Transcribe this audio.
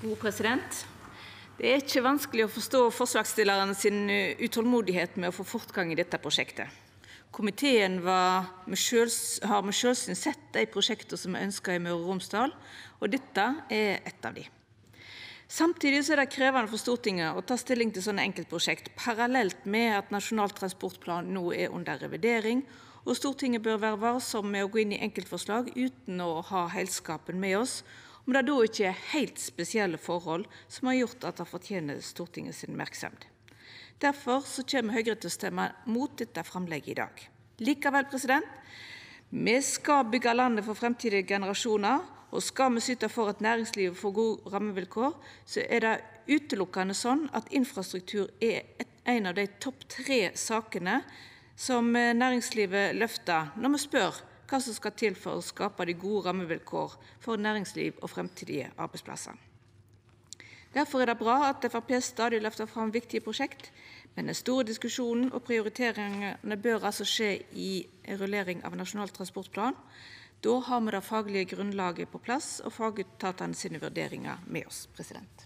Det er ikkje vanskeleg å forstå forslagsstillarane sin utolmodigheit med å få fortgang i dette prosjektet. Komiteen har med sjølvsyn sett dei prosjekta som er ønskte i Møre og Romsdal, og dette er eitt av dei. Samtidig er det krevjande for Stortinget å ta stilling til sånne enkeltprosjekt parallelt med at Nasjonal transportplan no er under revidering, og Stortinget bør vera varsamt med å gå inn i enkeltforslag utan å ha heilskapen med oss, om det då ikkje er heilt spesielle forhold som har gjort at det fortener Stortinget si merksemd. Derfor kjem Høgre til å stemma mot dette framlegget i dag. Likevel, me skal byggja landet for framtidige generasjonar, og skal me syta for at næringslivet får gode rammevilkår, så er det utelukkande sånn at infrastruktur er ein av dei topp 3 sakene som næringslivet løftar når me spør kva som skal til for å skapa dei gode rammevilkår for næringsliv og framtidige arbeidsplassar. Derfor er det bra at Framstegspartiet stadig løftar fram viktige prosjekt, men den store diskusjonen og prioriteringane bør skje i rullering av Nasjonal transportplan. Då har me det faglege grunnlaget på plass og fagetatane sine vurderingar med oss.